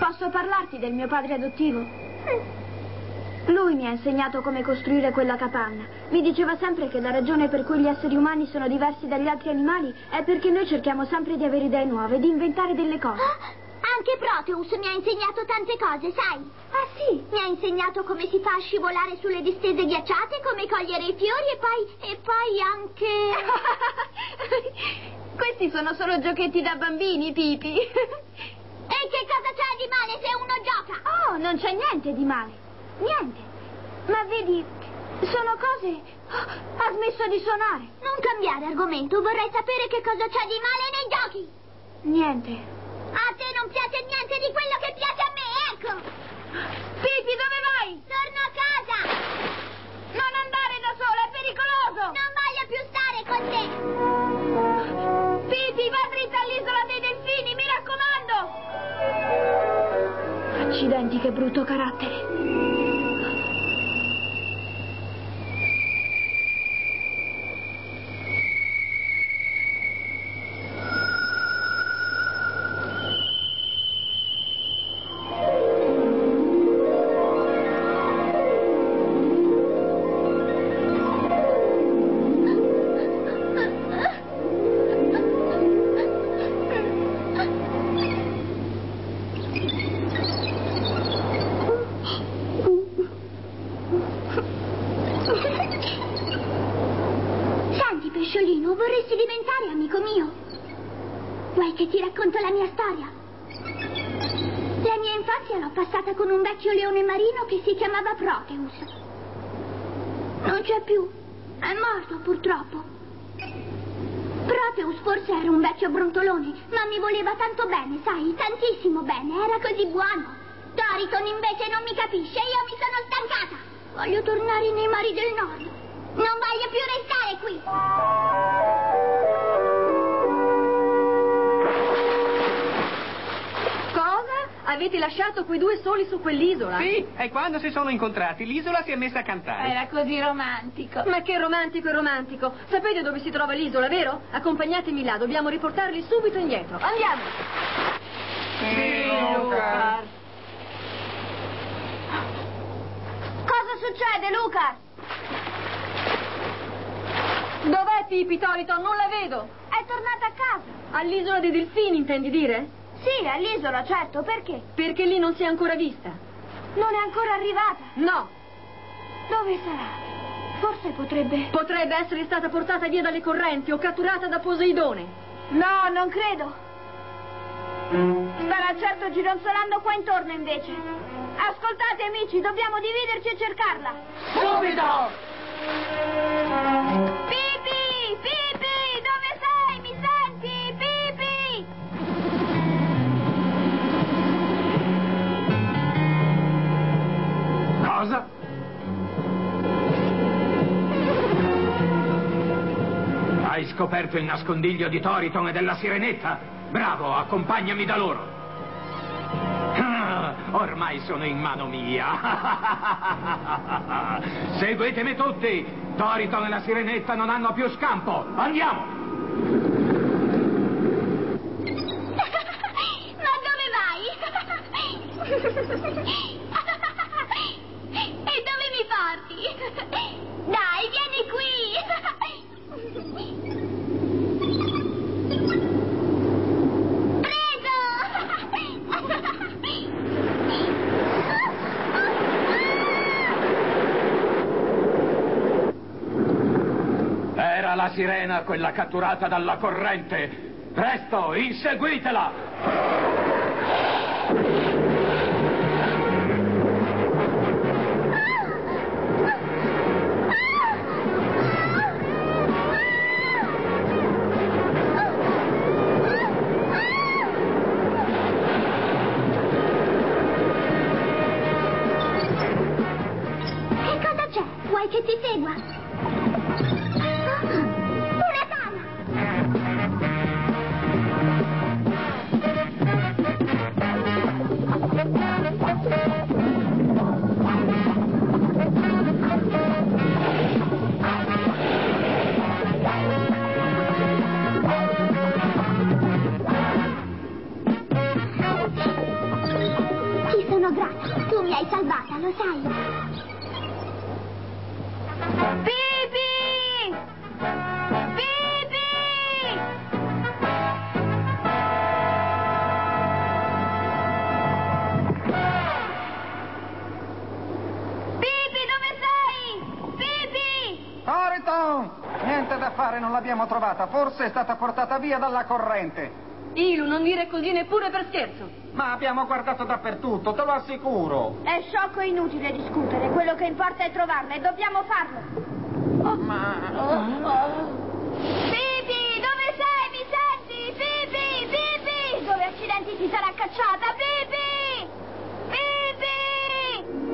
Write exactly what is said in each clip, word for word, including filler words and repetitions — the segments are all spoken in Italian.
Posso parlarti del mio padre adottivo? Lui mi ha insegnato come costruire quella capanna. Mi diceva sempre che la ragione per cui gli esseri umani sono diversi dagli altri animali è perché noi cerchiamo sempre di avere idee nuove, di inventare delle cose. Anche Proteus mi ha insegnato tante cose, sai? Ah, sì? Mi ha insegnato come si fa a scivolare sulle distese ghiacciate, come cogliere i fiori e poi... e poi anche... Questi sono solo giochetti da bambini, Pipi. E che cosa c'è di male se uno gioca? Oh, non c'è niente di male. Niente. Ma vedi, sono cose... Oh, ha smesso di suonare. Non cambiare argomento, vorrei sapere che cosa c'è di male nei giochi. Niente. A te non piace niente di quello che piace a me, ecco! Pipi, dove vai? Torno a casa! Non andare da sola, è pericoloso! Non voglio più stare con te! Pipi, va dritta all'isola dei delfini, mi raccomando! Accidenti, che brutto carattere! Vorresti diventare amico mio? Vuoi che ti racconto la mia storia? La mia infanzia l'ho passata con un vecchio leone marino che si chiamava Proteus. Non c'è più. È morto, purtroppo. Proteus forse era un vecchio brontolone, ma mi voleva tanto bene, sai, tantissimo bene, era così buono. Doriton invece non mi capisce, io mi sono stancata. Voglio tornare nei mari del nord. Non voglio più restare qui. Cosa? Avete lasciato quei due soli su quell'isola? Sì, e quando si sono incontrati l'isola si è messa a cantare. Era così romantico. Ma che romantico e romantico. Sapete dove si trova l'isola, vero? Accompagnatemi là, dobbiamo riportarli subito indietro. Andiamo. Sì, Luca. Cosa succede, Luca? Dov'è Pipi, Doriton? Non la vedo. È tornata a casa. All'isola dei delfini, intendi dire? Sì, all'isola, certo. Perché? Perché lì non si è ancora vista. Non è ancora arrivata? No. Dove sarà? Forse potrebbe... Potrebbe essere stata portata via dalle correnti o catturata da Poseidone. No, non credo. Starà certo gironzolando qua intorno, invece. Ascoltate, amici, dobbiamo dividerci e cercarla. Subito! Pipi! Pipi! Dove sei? Mi senti? Pipi! Cosa? Hai scoperto il nascondiglio di Doriton e della Sirenetta? Bravo, accompagnami da loro. Ah, ormai sono in mano mia. Seguitemi tutti. Doriton e la Sirenetta non hanno più scampo. Andiamo. Ma dove vai? E dove mi porti? Dai, vieni qui. Era la sirena, quella catturata dalla corrente. Presto, inseguitela! Che cosa c'è? Vuoi che ti segua? Una dama! Ti sono grata. Tu mi hai salvata, lo sai. Pipi! Pipi! Pipi, dove sei? Pipi! Toriton! Niente da fare, non l'abbiamo trovata. Forse è stata portata via dalla corrente. Ilu, non dire così neppure per scherzo. Ma abbiamo guardato dappertutto, te lo assicuro. È sciocco e inutile discutere. Quello che importa è trovarla e dobbiamo farlo. Oh, ma... Oh, oh. Pipi, dove sei? Mi senti? Pipi, Pipi! Dove accidenti ti sarà cacciata? Pipi! Pipi!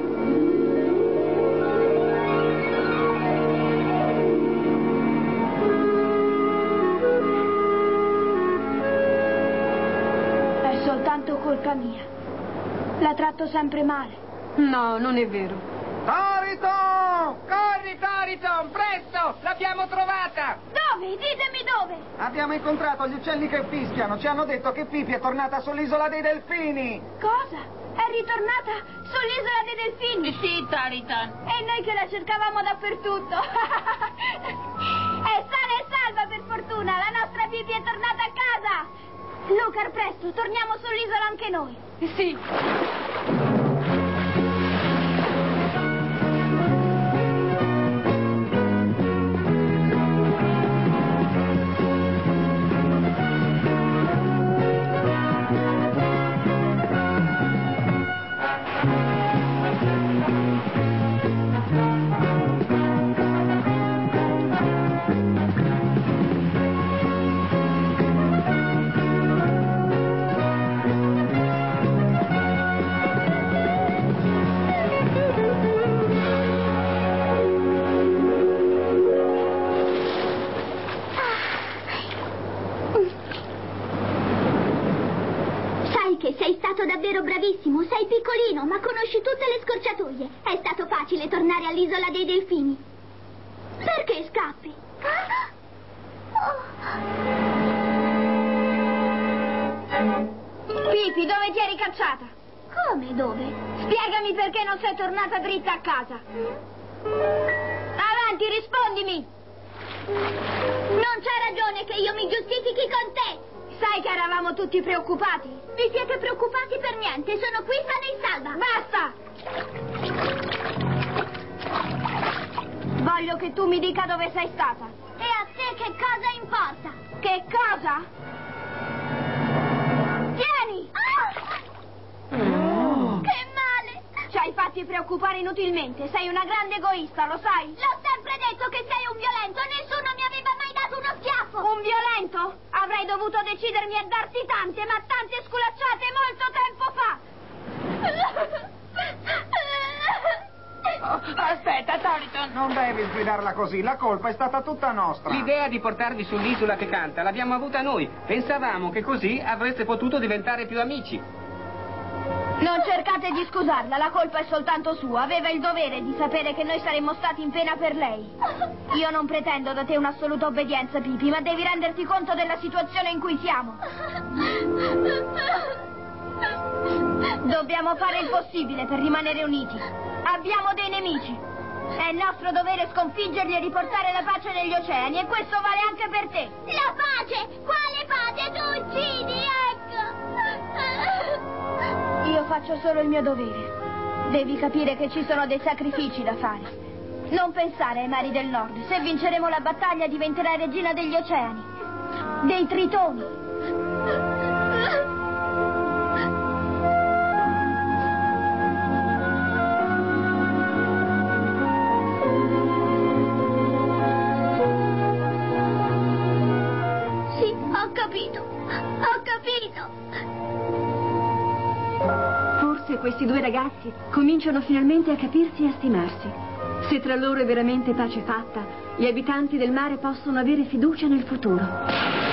È soltanto colpa mia. La tratto sempre male. No, non è vero. Toriton! Corri, Toriton, presto! L'abbiamo trovata! Dove? Ditemi dove! Abbiamo incontrato gli uccelli che fischiano. Ci hanno detto che Pipi è tornata sull'isola dei delfini. Cosa? È ritornata sull'isola dei delfini? Sì, Toriton. E noi che la cercavamo dappertutto. È sana e salva, per fortuna. La nostra Pipi è tornata a casa. Lucar, presto, torniamo sull'isola anche noi. Sì. Sei stato davvero bravissimo, sei piccolino, ma conosci tutte le scorciatoie. È stato facile tornare all'isola dei delfini. Perché scappi? Pipi, dove ti eri cacciata? Come dove? Spiegami perché non sei tornata dritta a casa. Avanti, rispondimi. Non c'è ragione che io mi giustifichi con te. Sai che eravamo tutti preoccupati? Vi siete preoccupati per niente, sono qui sana e Basta! Voglio che tu mi dica dove sei stata. E a te che cosa importa? Che cosa? Tieni! Ah! Oh. Che male! Ci hai fatti preoccupare inutilmente, sei una grande egoista, lo sai? L'ho sempre detto che sei un violento, nessuno mi aveva mai dato uno schiaffo! Un violento? Avrei dovuto decidermi a darti tante, ma tante sculacciate molto tempo fa! Oh, aspetta, Toriton. Non devi sgridarla così, la colpa è stata tutta nostra. L'idea di portarvi sull'isola che canta l'abbiamo avuta noi. Pensavamo che così avreste potuto diventare più amici. Non cercate di scusarla, la colpa è soltanto sua. Aveva il dovere di sapere che noi saremmo stati in pena per lei. Io non pretendo da te un'assoluta obbedienza, Pipi, ma devi renderti conto della situazione in cui siamo. Dobbiamo fare il possibile per rimanere uniti. Abbiamo dei nemici. È nostro dovere sconfiggerli e riportare la pace negli oceani, e questo vale anche per te. La pace? Quale pace? Tu uccidi, ecco! Io faccio solo il mio dovere. Devi capire che ci sono dei sacrifici da fare. Non pensare ai mari del nord. Se vinceremo la battaglia diventerai regina degli oceani. Dei tritoni. Sì, ho capito. Ho capito. Forse questi due ragazzi cominciano finalmente a capirsi e a stimarsi. Se tra loro è veramente pace fatta, gli abitanti del mare possono avere fiducia nel futuro.